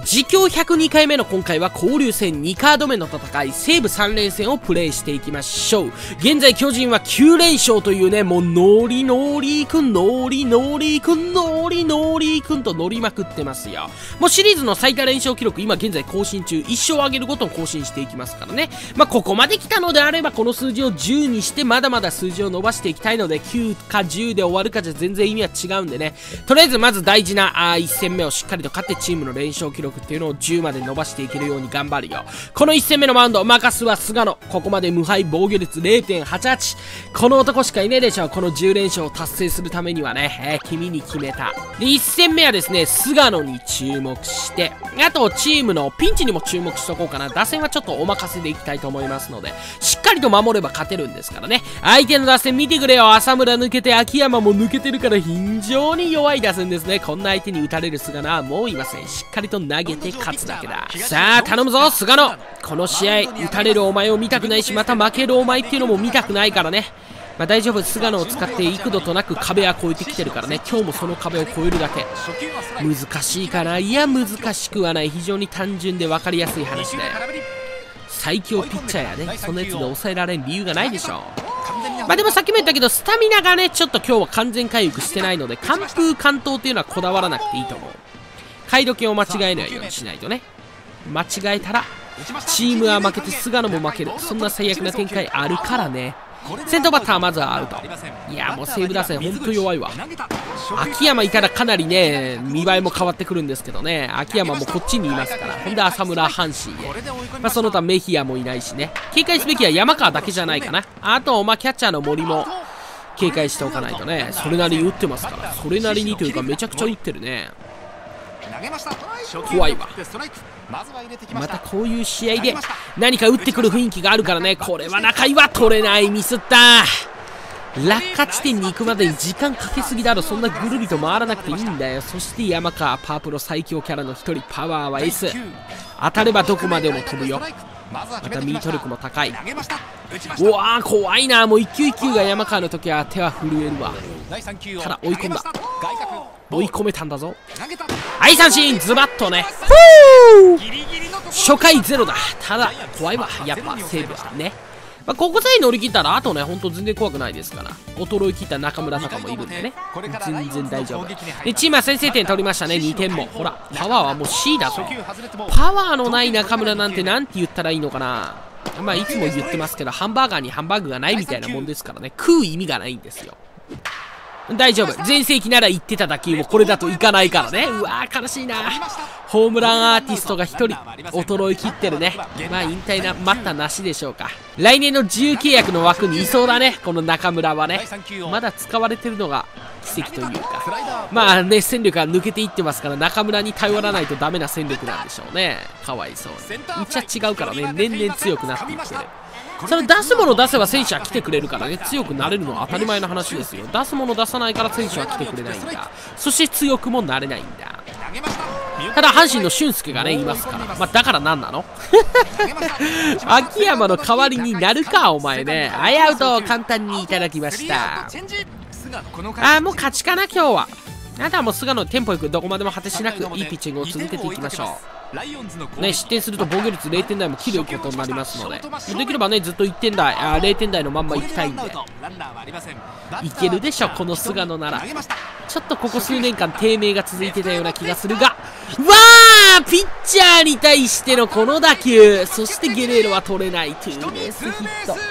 自供102回目の今回は交流戦2カード目の戦い、西武3連戦をプレイしていきましょう。現在巨人は9連勝というね、もうノリノリくん、ノリノリくん、ノリノリくんと乗りまくってますよ。もうシリーズの最多連勝記録今現在更新中、1勝上げるごとに更新していきますからね。まあここまで来たのであればこの数字を10にしてまだまだ数字を伸ばしていきたいので、9か10で終わるかじゃ全然意味は違うんでね、とりあえずまず大事な1戦目をしっかりと勝ってチームの連勝記録っていうのを10まで伸ばしていけるように頑張るよ。この1戦目のマウンド、任すは菅野。ここまで無敗防御率 0.88。この男しかいねえでしょ。この10連勝を達成するためにはね、君に決めた。で、1戦目はですね、菅野に注目して、あとチームのピンチにも注目しとこうかな。打線はちょっとお任せでいきたいと思いますので、しっかりと守れば勝てるんですからね。相手の打線見てくれよ。浅村抜けて秋山も抜けてるから非常に弱い打線ですね。こんな相手に打たれる菅野はもういません。しっかりと投げて勝つだけだ。さあ頼むぞ菅野。この試合打たれるお前を見たくないし、また負けるお前っていうのも見たくないからね。まあ大丈夫、菅野を使って幾度となく壁は越えてきてるからね。今日もその壁を越えるだけ。難しいかな。いや難しくはない。非常に単純で分かりやすい話で、最強ピッチャーやね、そのやつで抑えられる理由がないでしょ。まあでもさっきも言ったけど、スタミナがねちょっと今日は完全回復してないので、完封完投っていうのはこだわらなくていいと思う。回路券を間違えないようにしないとね。間違えたらチームは負けて菅野も負ける、そんな最悪な展開あるからね。先頭バッターまずはアウト。いやもう西武打線ほんと弱いわ。秋山いたらかなりね見栄えも変わってくるんですけどね、秋山もこっちにいますから。ほんで浅村阪神へ、まあ、その他メヒアもいないしね。警戒すべきは山川だけじゃないかな。あとまあキャッチャーの森も警戒しておかないとね。それなりに打ってますから。それなりにというかめちゃくちゃ打ってるね。怖いわ。またこういう試合で何か打ってくる雰囲気があるからね。これは中井は取れない。ミスった。落下地点に行くまでに時間かけすぎだろ。そんなぐるりと回らなくていいんだよ。そして山川、パープロ最強キャラの一人。パワーは S。 当たればどこまでも飛ぶよ。またミート力も高い。うわー怖いな。もう一球一球が山川の時は手は震えるわ。ただ追い込んだ。追い込めたんだぞ。はい三振。ズバッとね。初回ゼロだ。ただ怖いわやっぱ西武はね。まあ、ここさえ乗り切ったらあとねほんと全然怖くないですから。衰え切った中村とかもいるんでね、全然大丈夫で。チームは先制点取りましたね。2点も。ほらパワーはもう C だぞ。パワーのない中村なんてなんて言ったらいいのかな。まあいつも言ってますけど、ハンバーガーにハンバーグがないみたいなもんですからね。食う意味がないんですよ。大丈夫。全盛期なら言ってた打球もこれだといかないからね。うわー悲しいな。ホームランアーティストが1人衰え切ってるね。まあ引退な待ったなしでしょうか。来年の自由契約の枠にいそうだねこの中村はね。まだ使われてるのが奇跡というか、まあね戦力が抜けていってますから、中村に頼らないとダメな戦力なんでしょうね。かわいそうに。うちは違うからね、年々強くなっていってる。それ出すもの出せば選手は来てくれるからね。強くなれるのは当たり前の話ですよ。出すもの出さないから選手は来てくれないんだ。そして強くもなれないんだ。ただ阪神の俊介がねいますから、まあだから何なの秋山の代わりになるかお前ね。アイアウトを簡単にいただきました。もう勝ちかな今日は。あとはもう菅野テンポよくどこまでも果てしなくいいピッチングを続けていきましょうね。失点すると防御率0点台も切ることになりますので、できればねずっと1点台0点台のまんまいきたいんで、いけるでしょこの菅野なら。ちょっとここ数年間低迷が続いてたような気がするが、わーピッチャーに対してのこの打球。そしてゲレーロは取れない。ツーベースヒット。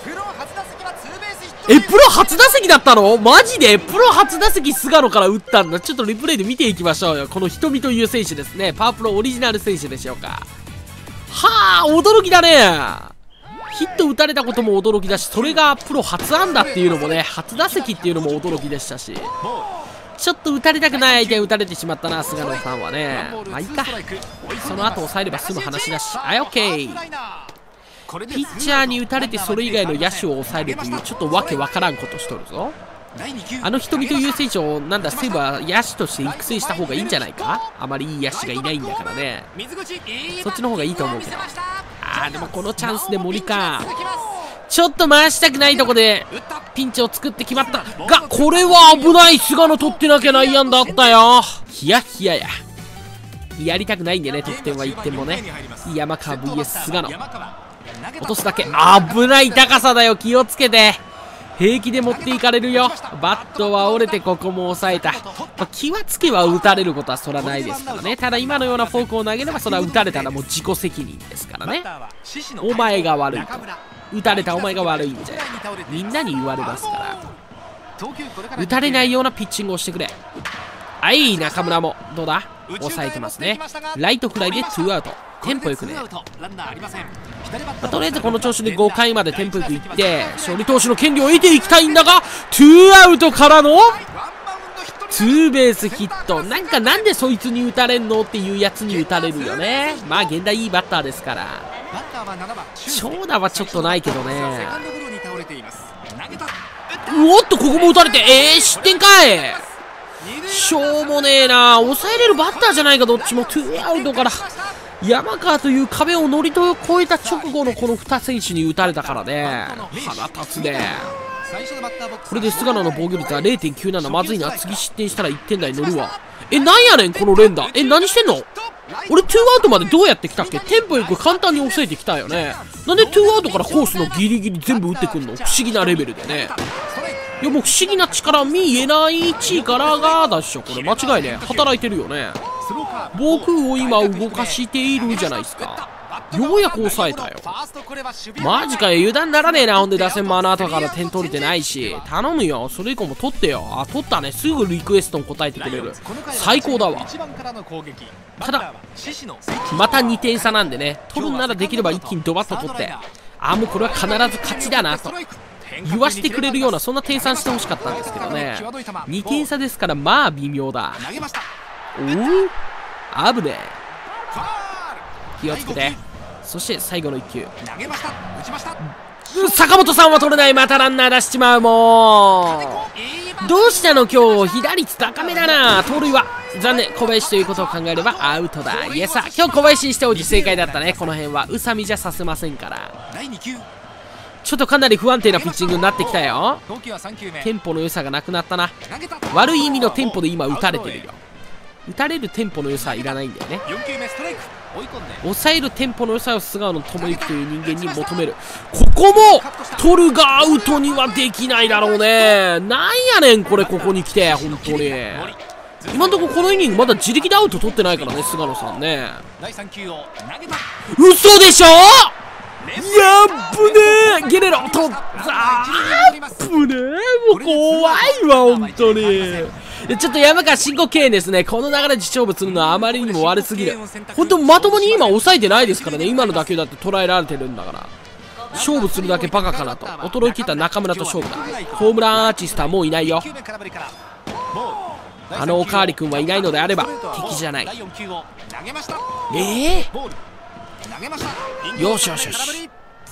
プロ初打席だったの？マジでプロ初打席菅野から打ったんだ。ちょっとリプレイで見ていきましょうよ。この瞳という選手ですね。パワープロオリジナル選手でしょうか。はあ驚きだね。ヒット打たれたことも驚きだし、それがプロ初安打っていうのもね、初打席っていうのも驚きでしたし、ちょっと打たれたくない相手に打たれてしまったな菅野さんはね。まあいいか、その後抑えれば済む話だし。はいオッケー。ピッチャーに打たれてそれ以外の野手を抑えるというちょっとわけわからんことしとるぞ。瞳という選手をなんだ西武は野手として育成した方がいいんじゃないか。あまりいい野手がいないんだからね。そっちの方がいいと思うけど。でもこのチャンスで森か。ちょっと回したくないとこでピンチを作って決まったが、これは危ない。菅野取ってなきゃ内野安打あったよ。ヒヤヒヤや。 やりたくないんでね、得点は1点もね。山川 VS 菅野。落とすだけ。危ない高さだよ、気をつけて。平気で持っていかれるよ。バットは折れてここも抑えた。気はつけば打たれることはそらないですからね。ただ今のようなフォークを投げればそれは打たれたらもう自己責任ですからね。お前が悪いと。打たれたお前が悪いんじゃ。みんなに言われますから。打たれないようなピッチングをしてくれ。はい、中村もどうだ、抑えてますね。ライトフライで2アウト。テンポよくね。とりあえずこの調子で5回までテンポよくいって勝利投手の権利を得ていきたいんだが、2アウトからのツーベースヒット。なんでそいつに打たれんのっていうやつに打たれるよね。まあ現代いいバッターですから。長打はちょっとないけどね。おっと、ここも打たれて、失点かい。しょうもねえな。抑えれるバッターじゃないか、どっちも。2アウトから山川という壁を乗り越えた直後のこの2選手に打たれたからね。腹立つね。これで菅野の防御率は 0.97。まずいな。次失点したら1点台乗るわ。なんやねんこの連打。何してんの。俺2アウトまでどうやってきたっけ。テンポよく簡単に抑えてきたよね。なんで2アウトからコースのギリギリ全部打ってくんの。不思議なレベルでね。いやもう不思議な力見えない力がだっしょ。これ間違いね。働いてるよね。僕を今動かしているじゃないですか。ようやく抑えたよ。マジかよ、油断ならねえな。ほんで打線もあの後から点取れてないし。頼むよ、それ以降も取ってよ。取ったね。すぐリクエストに答えてくれる。最高だわ。ただまた2点差なんでね、取るならできれば一気にドバッと取って、もうこれは必ず勝ちだなと言わしてくれるような、そんな計算してほしかったんですけどね。2点差ですから、まあ微妙だ。危ねえ。気をつけて。そして最後の1球。坂本さんは取れない。またランナー出しちまう。もうどうしたの今日。被打率高めだな。盗塁は残念。小林ということを考えればアウトだ。いやさ、今日小林にしておいて正解だったね。この辺は宇佐美じゃさせませんから。ちょっとかなり不安定なピッチングになってきたよ。テンポの良さがなくなったな。悪い意味のテンポで今打たれてるよ。打たれるテンポの良さはいらないんだよね。抑えるテンポの良さを菅野智之という人間に求める。ここも取るがアウトにはできないだろうね。なんやねんこれ。ここに来て本当に今んとここのイニングまだ自力でアウト取ってないからね、菅野さんね。嘘でしょ。やっぶねー。ゲレロとぶねー。もう怖いわ本当に。ちょっと山川申告敬遠ですね。この流れで勝負するのはあまりにも悪すぎる。本当まともに今抑えてないですからね。今の打球だって捉えられてるんだから、勝負するだけバカかなと。衰え切った中村と勝負だ。ホームランアーティストはもういないよ。おかわり君はいないのであれば敵じゃない。よしよしよし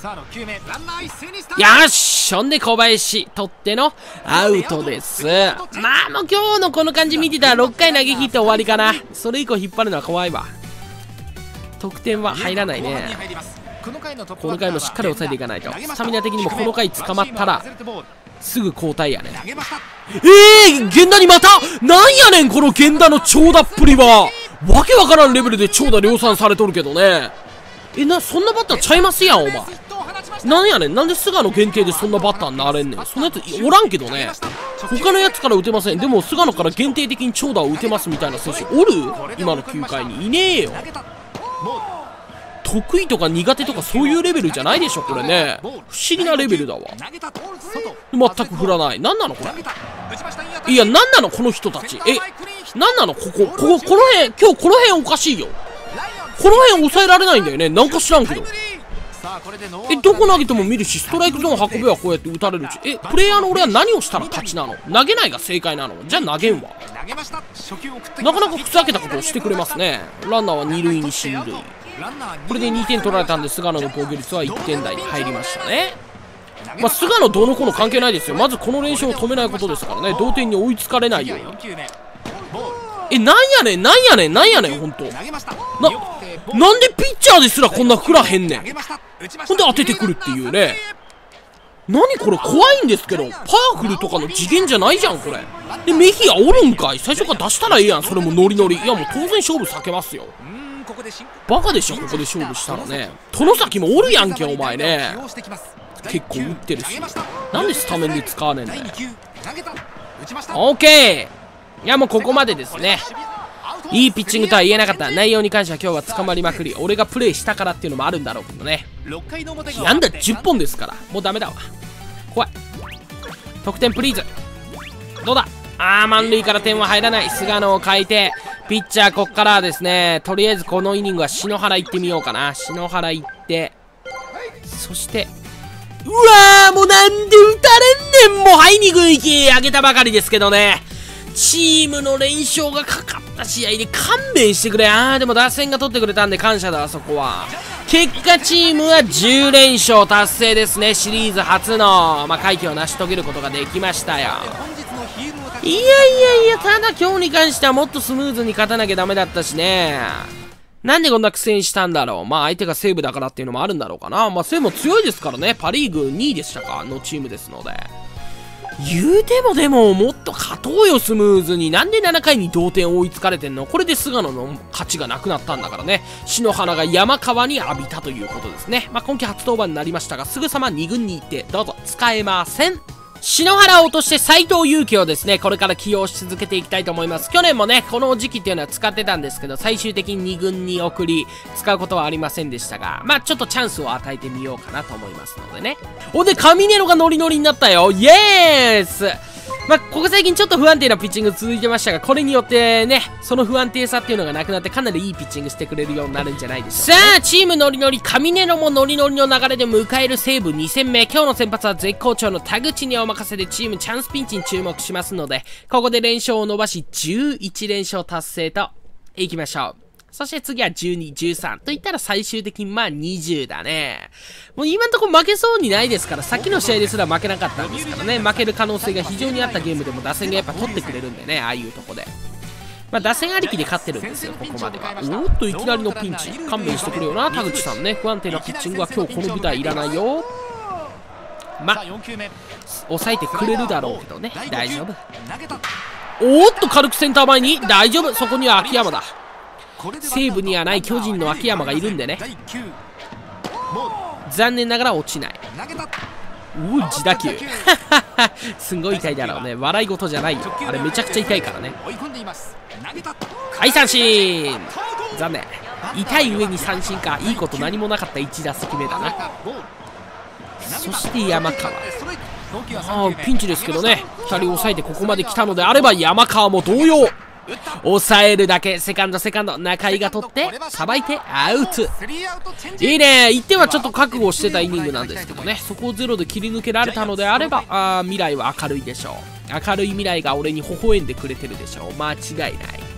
よし。ほんで小林取ってのアウトです。まあもう今日のこの感じ見てたら6回投げ切って終わりかな。それ以降引っ張るのは怖いわ。得点は入らないね。この回もしっかり抑えていかないと。スタミナ的にもこの回捕まったらすぐ交代やね。源田にまた。なんやねんこの源田の長打っぷりは。わけわからんレベルで長打量産されとるけどね。そんなバッターちゃいますやんお前。なんやねん。なんで菅野限定でそんなバッターになれんねん。そんなやつおらんけどね。他のやつから打てません。でも菅野から限定的に長打を打てますみたいな選手おる？今の9回にいねえよ。得意とか苦手とかそういうレベルじゃないでしょこれね。不思議なレベルだわ。全く振らない。なんなのこれ。いやなんなのこの人たち。なんなのこの辺。今日この辺おかしいよ。この辺抑えられないんだよね。なんか知らんけど。どこ投げても見るし、ストライクゾーン運べばこうやって打たれるし。プレイヤーの俺は何をしたら勝ちなの？投げないが正解なの？じゃあ投げんわ。なかなかふざけたことをしてくれますね。ランナーは2塁に進塁。これで2点取られたんで菅野の防御率は1点台に入りましたね。菅野どうのこうの関係ないですよ。まずこの連勝を止めないことですからね。同点に追いつかれないように。なんやねんなんやねんなんやねんほんと。なんでピッチャーですらこんな振らへんねん。ほんで当ててくるっていうね。 何これ、怖いんですけど。パワフルとかの次元じゃないじゃん、これ。で、メヒアおるんかい。最初から出したらええやん、それもノリノリ。いや、もう当然勝負避けますよ。バカでしょ、ここで勝負したらね。殿崎もおるやんけ、お前ね。結構打ってるし。なんでスタメンで使わねえんだよ。オーケー。いや、もうここまでですね。いいピッチングとは言えなかった。内容に関しては今日は捕まりまくり。俺がプレイしたからっていうのもあるんだろうけどね。なんだ、10本ですから。もうダメだわ。怖い。得点プリーズ。どうだ。満塁から点は入らない。菅野を変えて、ピッチャーこっからはですね、とりあえずこのイニングは篠原行ってみようかな。篠原行って、そして、うわー、もうなんで打たれんねん。もうはい2軍行き上げたばかりですけどね。チームの連勝がかかった試合で勘弁してくれ。でも打線が取ってくれたんで感謝だ、そこは。結果チームは10連勝達成ですね。シリーズ初の、快挙を成し遂げることができましたよ。いや、ただ今日に関してはもっとスムーズに勝たなきゃダメだったしね。なんでこんな苦戦したんだろう。相手が西武だからっていうのもあるんだろうかな。西武も強いですからね。パリーグ2位でしたかのチームですので。言うてもでも、もっと勝とうよ、スムーズに。なんで7回に同点追いつかれてんの。これで菅野の勝ちがなくなったんだからね。篠原が山川に浴びたということですね。今季初登板になりましたが、すぐさま2軍に行って、どうぞ、使えません。篠原を落として斉藤佑樹をですね、これから起用し続けていきたいと思います。去年もね、この時期っていうのは使ってたんですけど、最終的に2軍に送り、使うことはありませんでしたが、ちょっとチャンスを与えてみようかなと思いますのでね。で、カミネロがノリノリになったよ。イエース。ここ最近ちょっと不安定なピッチング続いてましたが、これによってね、その不安定さっていうのがなくなってかなりいいピッチングしてくれるようになるんじゃないでしょうか。さあ、チームノリノリ、カミネロもノリノリの流れで迎える西武2戦目。今日の先発は絶好調の田口にお任せでチームチャンスピンチに注目しますので、ここで連勝を伸ばし11連勝達成といきましょう。そして次は12、13といったら最終的に20だね。もう今んとこ負けそうにないですから、さっきの試合ですら負けなかったんですからね。負ける可能性が非常にあったゲームでも打線がやっぱ取ってくれるんでね、ああいうとこで。打線ありきで勝ってるんですよ、ここまでは。おっと、いきなりのピンチ。勘弁してくれよな、田口さんね。不安定なピッチングは今日この舞台いらないよ。抑えてくれるだろうけどね。大丈夫。おっと、軽くセンター前に。大丈夫。そこには秋山だ。西武にはない巨人の秋山がいるんでね。残念ながら落ちない。自打球すんごい痛いだろうね。笑い事じゃないよ。あれめちゃくちゃ痛いからね。はい、三振。残念。痛い上に三振か。いいこと何もなかった1打席目だな。そして山川。ピンチですけどね。2人抑えてここまで来たのであれば山川も同様抑えるだけ。セカンド中井が取ってさばいてアウト。いいね。1点はちょっと覚悟してたイニングなんですけどね、そこをゼロで切り抜けられたのであれば未来は明るいでしょう。明るい未来が俺に微笑んでくれてるでしょう。間違い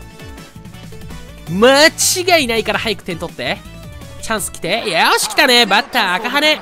ないから早く点取って。チャンス来て。よし来たね。バッター赤羽。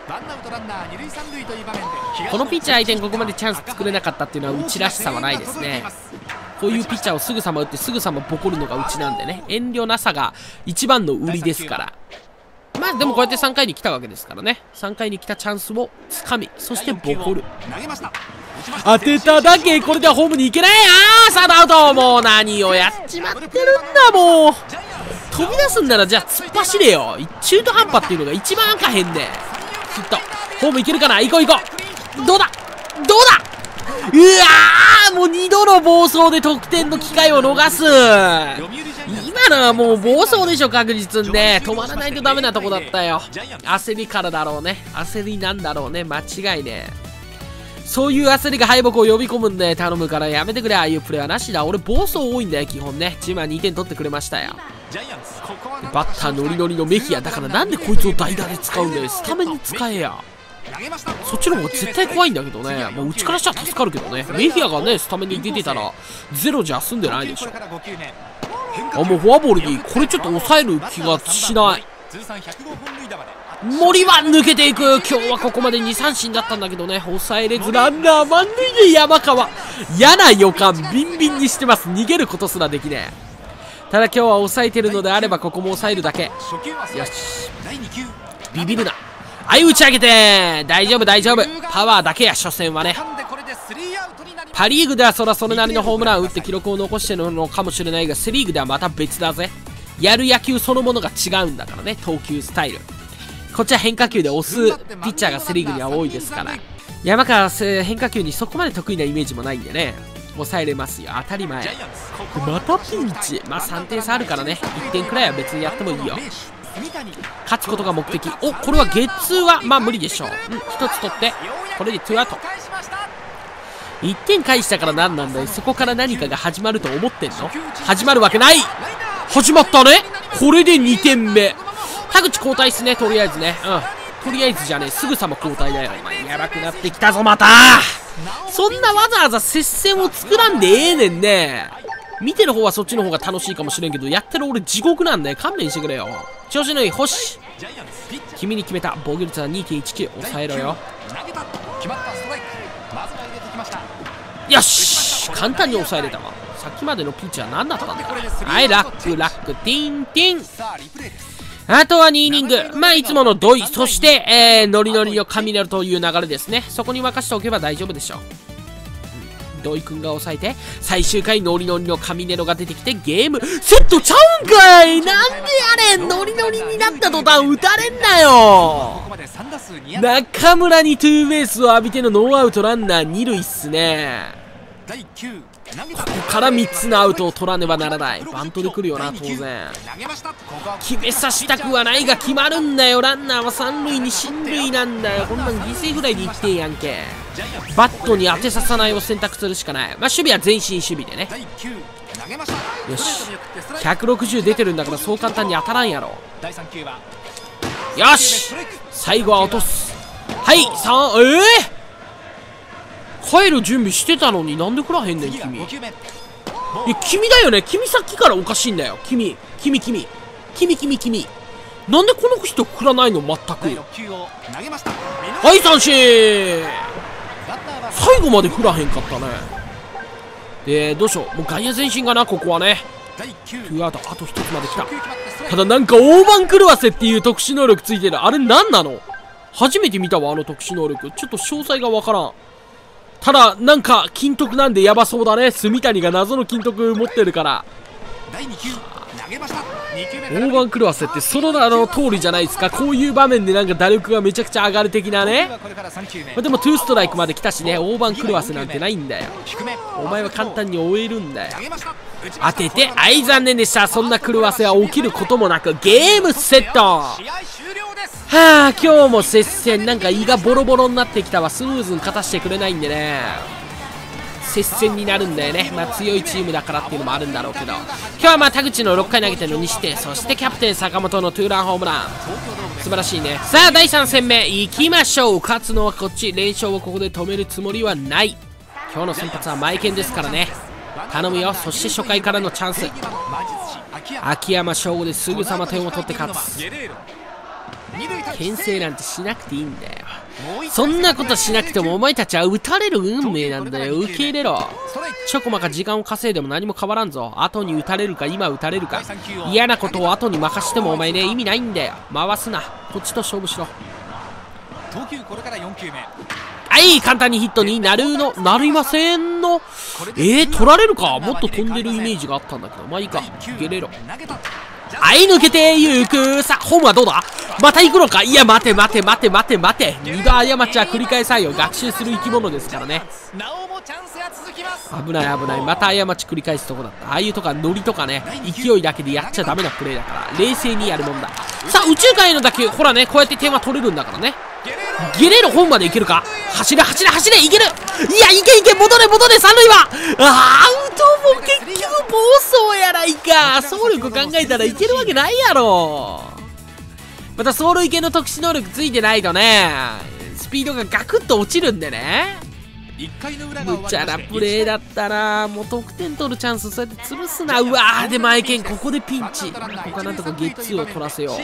このピッチャー相手にここまでチャンス作れなかったっていうのはうちらしさはないですね。こういうピッチャーをすぐさま打ってすぐさまボコるのがうちなんでね、遠慮なさが一番の売りですから。でもこうやって3回に来たわけですからね。3回に来たチャンスをつかみ、そしてボコる。当てただけ。これではホームに行けない。サードアウト。もう何をやっちまってるんだ。もう飛び出すんならじゃあ突っ走れよ。中途半端っていうのが一番赤へんね。きっとホーム行けるかな。行こう。どうだうわー、もう2度の暴走で得点の機会を逃す。今のはもう暴走でしょ、確実にね。止まらないとダメなとこだったよ。焦りからだろうね。焦りなんだろうね。間違いね。そういう焦りが敗北を呼び込むんで頼むからやめてくれ。ああいうプレーはなしだ。俺暴走多いんだよ基本ね。チームは2点取ってくれましたよ。バッターノリノリのメヒアだから、なんでこいつを代打で使うんだよ。スタメンに使えや。そっちの方が絶対怖いんだけどね。うちからしたら助かるけどね。メヒアがねスタメンに出てたらゼロじゃ済んでないでしょ。もうフォアボールにこれちょっと抑える気がしない。森は抜けていく。今日はここまで2三振だったんだけどね、抑えれずランナー満塁で山川。嫌な予感ビンビンにしてます。逃げることすらできねえ。ただ今日は抑えてるのであればここも抑えるだけ。よし、ビビるな。 はい、打ち上げて大丈夫大丈夫。パワーだけや、所詮はね。パリーグではそれなりのホームランを打って記録を残してるのかもしれないが、セリーグではまた別だぜ。やる野球そのものが違うんだからね、投球スタイル。こっちは変化球で押すピッチャーがセリーグには多いですから、山川は変化球にそこまで得意なイメージもないんでね、抑えれますよ、当たり前。またピンチ。まあ3点差あるからね、1点くらいは別にやってもいいよ。勝つことが目的。お、これはゲッツーはまあ無理でしょう。1つ取ってこれで2アウト。1点返したから何なんだよ。そこから何かが始まると思ってんの？始まるわけない。始まったね。これで2点目。田口交代っすね、とりあえずね。とりあえずじゃねえ、すぐさま交代だよ。やばくなってきたぞ、また。そんなわざわざ接戦を作らんでええねんね。見てる方はそっちの方が楽しいかもしれんけど、やってる俺地獄なんだよ。勘弁してくれよ。調子のいい星。君に決めた。防御率は 2.19。 抑えろよ。よし、簡単に抑えれたわ。さっきまでのピンチは何だったんだ。はい、ラックラックティンティン。あとは2イニング。まあいつもの土井、そしてノリノリのカミネロという流れですね。そこに任せておけば大丈夫でしょう。土井くんが抑えて、最終回ノリノリのカミネロが出てきてゲームセットちゃうんかい。なんでやれん。ノリノリになった途端打たれんなよ。中村にツーベースを浴びてのノーアウトランナー2塁っすね。ここから3つのアウトを取らねばならない。バントで来るよな、当然。決めさせたくはないが決まるんだよ。ランナーは3塁に進塁なんだよ。こんなん犠牲フライで1点やんけ。バットに当てさせないを選択するしかない。まあ守備は前進守備でね。よし、160出てるんだからそう簡単に当たらんやろ。よし、最後は落とす。はい、3、帰る準備してたのになんで食らへんねん、君。いや、君だよね。君さっきからおかしいんだよ。君。なんでこの人食らないの、全く。はい、三振。最後まで食らへんかったね。で、どうしよう。もう外野前進がな、ここはね。2アウト、あと1つまで来た。ただなんか大番狂わせっていう特殊能力ついてる。あれ何なの？初めて見たわ、あの特殊能力。ちょっと詳細がわからん。ただなんか金徳なんでやばそうだね。住谷が謎の金徳持ってるから。大番狂わせってその名の通りじゃないですか。こういう場面でなんか打力がめちゃくちゃ上がる的なね。でも2ストライクまで来たしね。大番狂わせなんてないんだよ。お前は簡単に終えるんだよ。当てて、残念でした。そんな狂わせは起きることもなくゲームセット。はあ、今日も接戦。なんか胃がボロボロになってきたわ。スムーズに勝たしてくれないんでね、接戦になるんだよね。まあ強いチームだからっていうのもあるんだろうけど、今日はまあ田口の6回投げてるのにして、そしてキャプテン坂本のツーランホームラン、素晴らしいね。さあ第3戦目いきましょう。勝つのはこっち。連勝をここで止めるつもりはない。今日の先発はマイケンですからね、頼むよ。そして初回からのチャンス、秋山翔吾ですぐさま点を取って勝つ。牽制なんてしなくていいんだよ。そんなことしなくてもお前たちは打たれる運命なんだよ。受け入れろ。ちょこまか時間を稼いでも何も変わらんぞ。後に打たれるか今打たれるか、嫌なことを後に任してもお前ね、意味ないんだよ。回すな、こっちと勝負しろ。はい、簡単にヒットになりませんの。取られるか。もっと飛んでるイメージがあったんだけど、まあいいか。ゲレロ、はい、抜けてゆく。さあホームはどうだ。また行くのか。いや待て、2度過ちは繰り返さんよ。学習する生き物ですからね。危ない。また過ち繰り返すとこだった。ああいうとかノリとかね、勢いだけでやっちゃダメなプレーだから冷静にやるもんだ。さあ宇宙界への打球、ほらね、こうやって点は取れるんだからね。ゲレーロホームまで行けるか。走れいける。いやいけ戻れ三塁はアウトも結局暴走やないか。走力考えたらいけるわけないやろ。また走塁系の特殊能力ついてないとね、スピードがガクッと落ちるんでね。無茶なプレーだったな。もう得点取るチャンスそうやって潰すな。うわー、でマイケンここでピンチ。ここはなんとかゲッツーを取らせよう。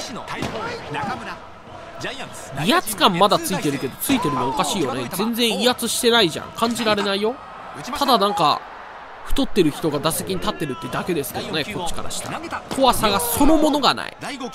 威圧感まだついてるけど、ついてるのおかしいよね。全然威圧してないじゃん。感じられないよ。ただなんか太ってる人が打席に立ってるってだけですけどね、こっちからしたら怖さがそのものがない。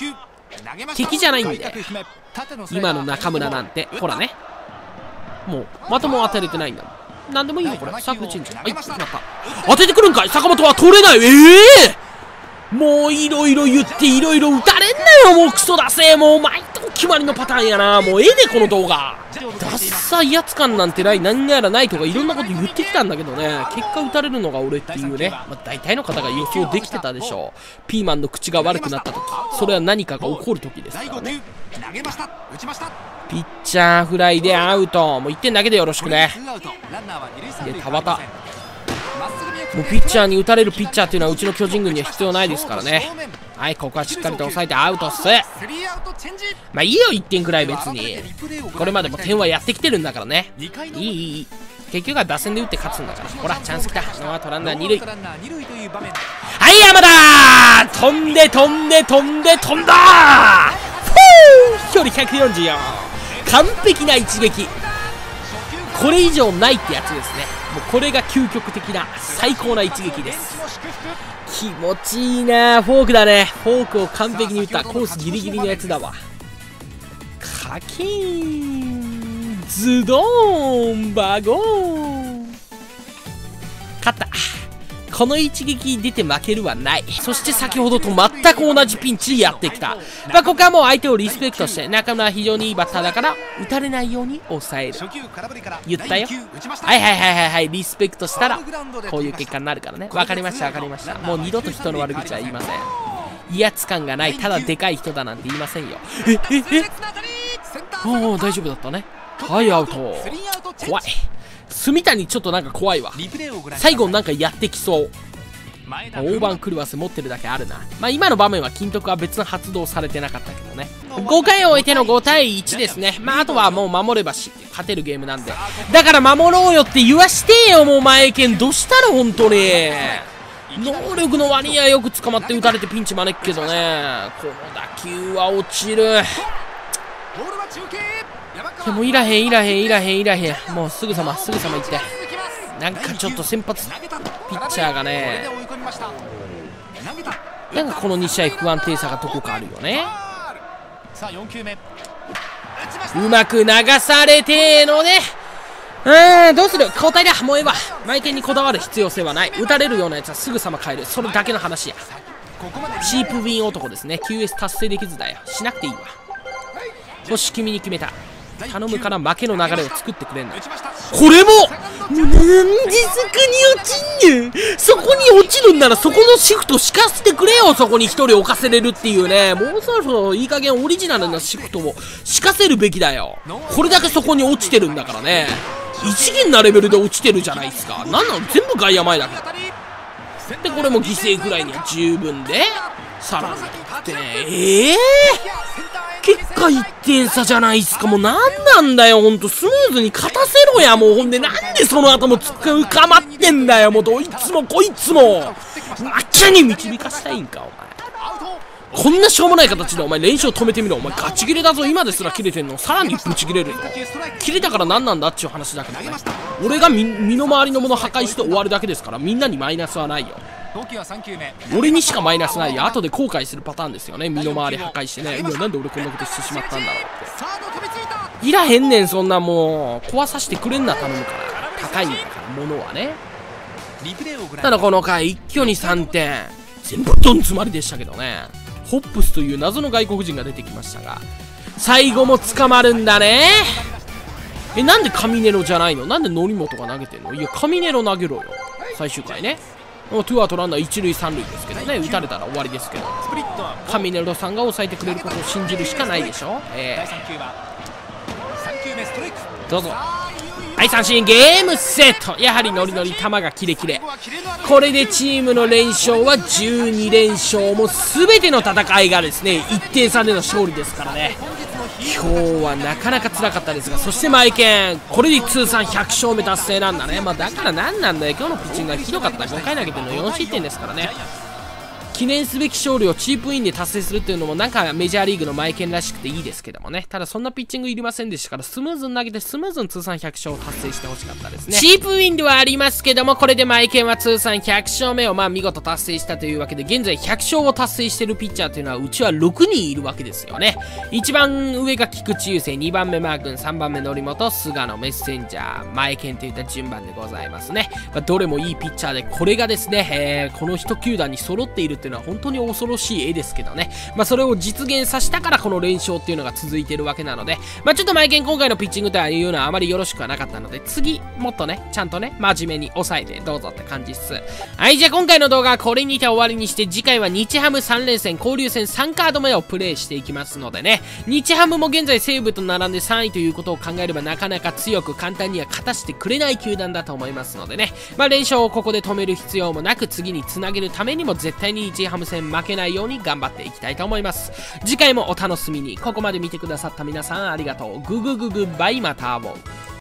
敵じゃないんだよ今の中村なんて。ほらね、もうまとも当てれてないんだもん。なんでもいいよこれ。サークルチェンジ。はい、決まった。当ててくるんかい。坂本は取れない。もういろいろ言っていろいろ打たれんなよ。もうクソだせ。もう毎度決まりのパターンやな。もうこの動画ダッサいやつ感なんてない、何やらないとかいろんなこと言ってきたんだけどね、結果打たれるのが俺っていうね、大体の方が予想できてたでしょう。ピーマンの口が悪くなった時、それは何かが起こる時ですからね。ピッチャーフライでアウト。もう1点だけでよろしくね。で田端、もうピッチャーに打たれるピッチャーっていうのはうちの巨人軍には必要ないですからね。はい、ここはしっかりと抑えてアウトっす。まあいいよ1点くらい別に。これまでも点はやってきてるんだからね。いい結局は打線で打って勝つんだから。ほらチャンスきた。ノーアウトランナー2塁。はい山田、飛んで飛んで飛んで飛んだー。飛距離144、完璧な一撃。これ以上ないってやつですね。もうこれが究極的な最高な一撃です。気持ちいいな。フォークだね。フォークを完璧に打った。コースギリギリのやつだわ。カキーンズドーンバゴーン。勝った。この一撃出て負けるはない。そして先ほどと全く同じピンチやってきた。ここはもう相手をリスペクトして、中村は非常にいいバッターだから打たれないように抑える。言ったよ。はいリスペクトしたらこういう結果になるからね。わかりましたもう二度と人の悪口は言いません。威圧感がない、ただでかい人だなんて言いませんよ。おお大丈夫だったね。はい、アウト。怖い。住谷ちょっとなんか怖いわ。最後なんかやってきそう。大番狂わせ持ってるだけあるな。まあ今の場面は金徳は別に発動されてなかったけどね。5回を終えての5対1ですね。まああとはもう守れば勝てるゲームなんで。だから守ろうよって言わしてよ。もう前剣どうしたら本当に。能力の割にはよく捕まって打たれてピンチ招くけどね。この打球は落ちる。でもいらへん。もうすぐさま行って。なんかちょっと先発ピッチャーがね、なんかこの2試合不安定さがどこかあるよね。うまく流されてのね。どうする。交代だ。もうええわ。前剣にこだわる必要性はない。打たれるようなやつはすぐさま変える。それだけの話や。チープウィン男ですね。QS 達成できずだよ。しなくていいわ。よし、君に決めた。頼むから負けの流れを作ってくれんな。これもなんでそこに落ちんねん。そこに落ちるんならそこのシフト敷かせてくれよ。そこに一人置かせれるっていうね。もうそろそろいい加減オリジナルなシフトを敷かせるべきだよ。これだけそこに落ちてるんだからね。異次元なレベルで落ちてるじゃないですか。なんなの、全部外野前だから。でこれも犠牲ぐらいには十分でさらに得点。結果1点差じゃないっすか。もうなんなんだよほんと。スムーズに勝たせろや。もうほんでなんでその後も浮かまってんだよ。もうどいつもこいつもあっちゃに導かしたいんかお前。こんなしょうもない形でお前連勝止めてみろ。お前ガチ切れだぞ。今ですら切れてんのさらにブチ切れるぞ。切れたから何なんだっちゅう話だけどね。俺が身の回りのもの破壊して終わるだけですから、みんなにマイナスはないよ。俺にしかマイナスないよ。後で後悔するパターンですよね。身の回り破壊してね。なんで俺こんなことしてしまったんだろうって。いらへんねんそんな。もう壊させてくれんな頼むから。高いんだから物はね。ただこの回一挙に3点、全部どん詰まりでしたけどね。ホップスという謎の外国人が出てきましたが、最後も捕まるんだね。なんでカミネロじゃないの。なんで則本が投げてんの。いやカミネロ投げろよ。最終回ね。ツーアウトランナー一塁三塁ですけどね。打たれたら終わりですけど、カミネロさんが抑えてくれることを信じるしかないでしょ。どうぞ。はい三振。ゲームセット。やはりノリノリ球がキレキレ。これでチームの連勝は12連勝。もう全ての戦いがですね1点差での勝利ですからね。今日はなかなか辛かったですが、そしてマイケンこれで通算100勝目達成なんだね。だから何なんだよ。今日のピッチングがひどかった。5回投げての4失点ですからね。 記念すべき勝利をチープインで達成するっていうのもなんかメジャーリーグのマイケンらしくていいですけどもね。ただそんなピッチングいりませんでしたから、スムーズに投げてスムーズに通算100勝を達成してほしかったですね。チープウィンではありますけども、これでマイケンは通算100勝目を見事達成したというわけで、現在100勝を達成しているピッチャーというのはうちは6人いるわけですよね。一番上が菊池雄星、2番目マー君、3番目則本、菅野、メッセンジャー、マイケンといった順番でございますね。どれもいいピッチャーで、これがですね、この一球団に揃っているっていうのは本当に恐ろしい絵ですけどね。それを実現させたからこの連勝っていうのが続いているわけなので、ちょっとマイケン今回のピッチングというのはあまりよろしくはなかったので、次もっとね、ちゃんとね、真面目に抑えてどうぞって感じっす。はい、じゃあ今回の動画はこれにて終わりにして、次回は日ハム3連戦交流戦3カード目をプレイしていきますのでね、日ハムも現在西武と並んで3位ということを考えればなかなか強く簡単には勝たせてくれない球団だと思いますのでね、連勝をここで止める必要もなく、次につなげるためにも絶対に日ハム戦負けないように頑張っていきたいと思います。次回もお楽しみに。ここまで見てくださった皆さんありがとう。ググググバイ、また会おう。